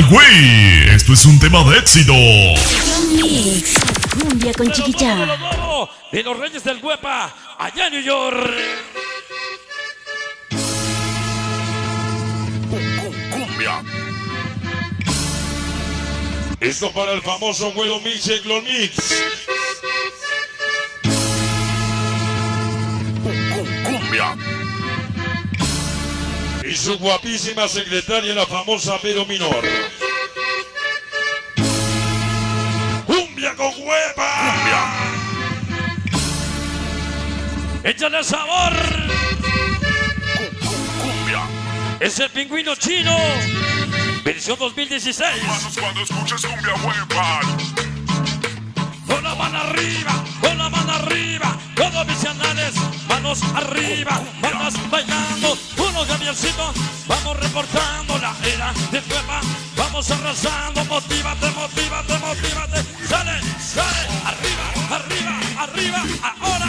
güey. Esto es un tema de éxito. Mix, cumbia con Chiquicha. De los Reyes del Huepa, allá en New York. Cumbia. Esto para el famoso Güero Mix en Clon Mix. Cumbia. Y su guapísima secretaria, la famosa Vero Minor. Cumbia con Huepa. Cumbia. Échale sabor. Cumbia. Es el Pingüino Chino, versión 2016. Manos cuando escuches Cumbia Huepa. Con la mano arriba, con la mano arriba. Todos mis canales, manos arriba. Manos bailando, unos camioncitos. Vamos reportando la era de Huepa. Vamos arrasando, motívate, motívate, motívate. Sale, sale, arriba, arriba, arriba, ahora.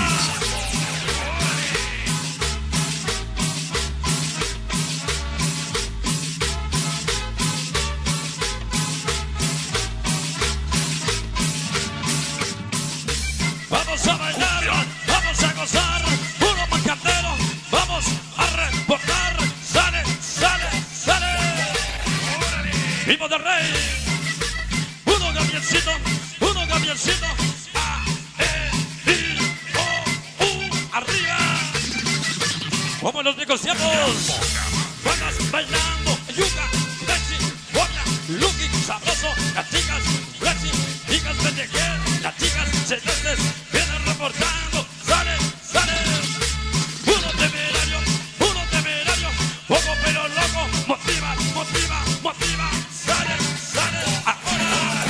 Vamos a bailar, vamos a gozar, puro macandero, vamos a reportar, sale, sale, sale. Vivo del Rey, uno camioncito, A, E, I, O, U, arriba. Como en los viejos tiempos, vamos bailando, yuca, flexi, boya, lucky, sabroso, las chicas, flexi, chicas pendejer, las chicas celestes, vienen reportando, sale, sale. Uno temerario, poco pero loco, motiva, motiva, motiva, sale, sale, ahora.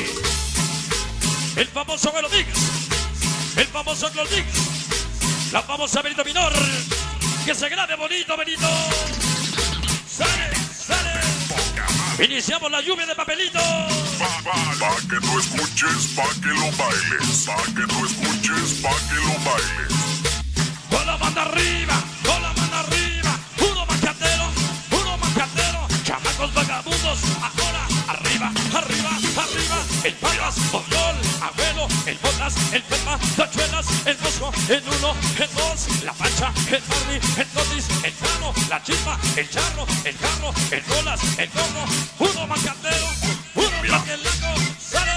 El famoso Güero Mix, el famoso Clon Mix, la famosa Benito Minor, que se grabe bonito, Benito. Sale, sale. Iniciamos la lluvia de papelitos. Pa' que tú escuches, pa' que lo bailes. Pa' que tú escuches, pa' que lo bailes. Con la mano arriba, con la mano arriba. Uno macatero, chamacos vagabundos. Ahora, arriba, arriba, arriba. El Palas, Bollol, Abuelo, el Botas, el Pepa, Tachuelas, el Bosco, el Uno, el Dos, la Pancha, el Barney, el Totis, el Plano, la Chispa, el Charro, el Carro, el Bolas, el Gordo. Uno macatero, uno maquelaco, sale.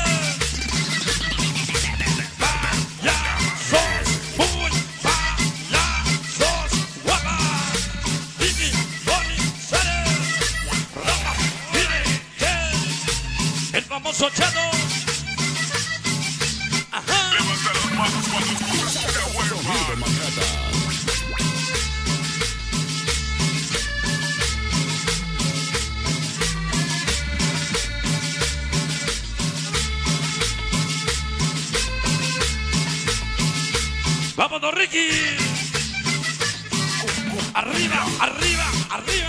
Payasos, muy payasos, guapa. Vicky, Bonnie, sale. Rafa, Mire, el famoso Chato. Ajá. Levanta las manos cuando escuches Cumbia Huepa. ¡Vámonos, Ricky! ¡Arriba, arriba, arriba!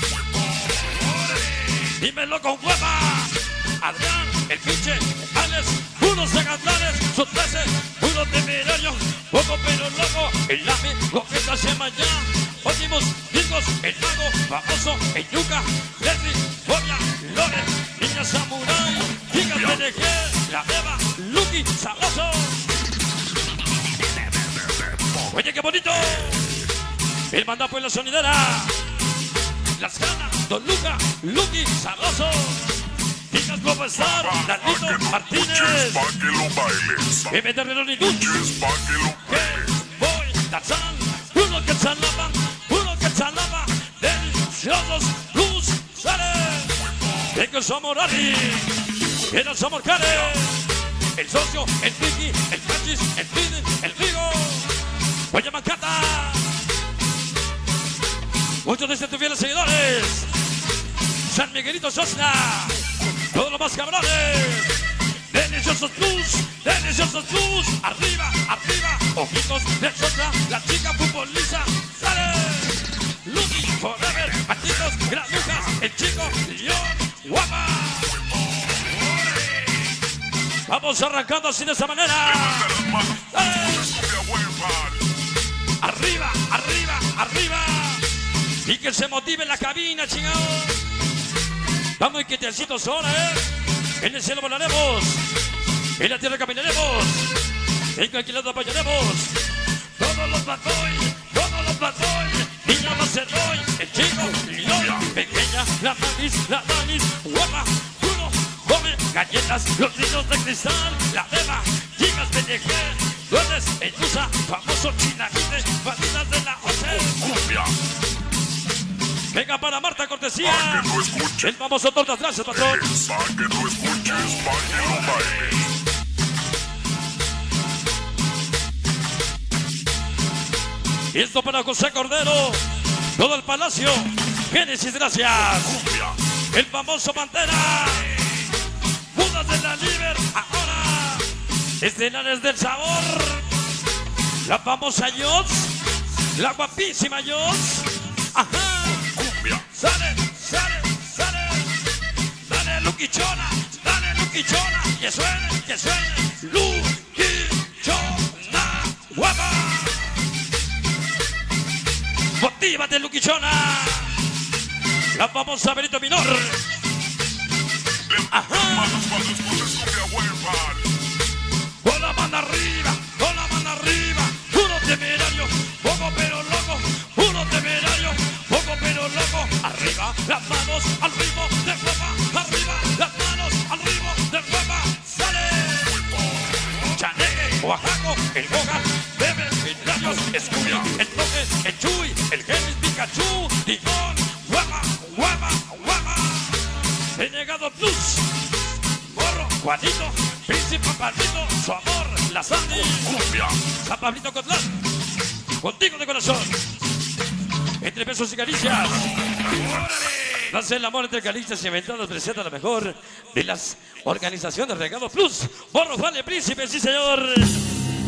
¡Dímelo con Huepa! Adrián, el pinche, Alex, unos secandales, son 13, uno temerario, poco pero loco, el lame, coqueta se maya, óptimos, discos, el mago, famoso, el yuca, Leslie, Fobia, Lore, niña samurai, chicas PNG, la Eva, Lucky, sabroso. Oye, qué bonito. El mandapo en la sonidera. Las ganas, Don Luca, Lucky, sabroso. Chicas Popestar, Danito, Martínez. Pa' que lo bailes. M. de Relón y Dutch. Pa' que lo bailes. Voy, Tarzán, uno que chanaba, deliciosos, luz, sale. Tengo el Somorari, el Somorcare, el socio, el Vicky, el Cachis, el Piden, el Rigo. Oye, Mancata. Muchos de estos fieles seguidores. San Miguelito Sosna. Todos los más cabrones. Deliciosos plus. Arriba, arriba. Ojitos de Sosna. La chica futbolista. Sale. Lucky, Forever. Patitos, Granujas. El chico, León, guapa. Vamos arrancando así de esa manera. Arriba, arriba, arriba. Y que se motive en la cabina, chingados. Vamos quietecitos ahora, En el cielo volaremos. En la tierra caminaremos. En cualquier lado apoyaremos. Todos los bad boys, todos los bad boys. Niña más el doy, el chico, Lioy, pequeña, la manis, guapa, uno, come galletas, los niños de cristal, la beba, chicas pelleje, duendes, Medusa, famoso chinamite, bandidas de la hotel. Cumbia. Venga para Marta, cortesía. Pa' que no escuches. El famoso tortas, gracias, patrón. Pa' que no escuches, pa' que lo bailes. Y esto para José Cordero, todo el palacio. Génesis, gracias. Cumbia. El famoso Pantera. Budas de la Liber, ahora. Estelares del sabor. La famosa Yots. La guapísima Yots. Ajá. Cumbia. Sale. Dale, Luquichona. Que suene. Luquichona. Guapa. Motívate, Luquichona. La famosa Benito Minor. Ajá. Manos cuando escuches cumbia huevan. Con la mano arriba. Puro temerario, poco pero loco. Puro temerario, poco pero loco. Arriba, las manos al ritmo de guapa. Arriba, las manos al ritmo de guapa. Sale. Chaneque, Oaxaco, el Boga, Bebe, el Rayos, Escuria, el Toque, el Chuy, el Genis, Pikachu, Ticón, guapa. Renegado Plus, Morro, Juanito, Príncipe Pablito, su amor, la Sandy, Cumbia. San Pablito Cotlán, contigo de corazón, entre besos y caricias. Nace el amor entre caricias y inventados presenta la mejor de las organizaciones Regado Plus. Morro, Vale, Príncipe, sí señor.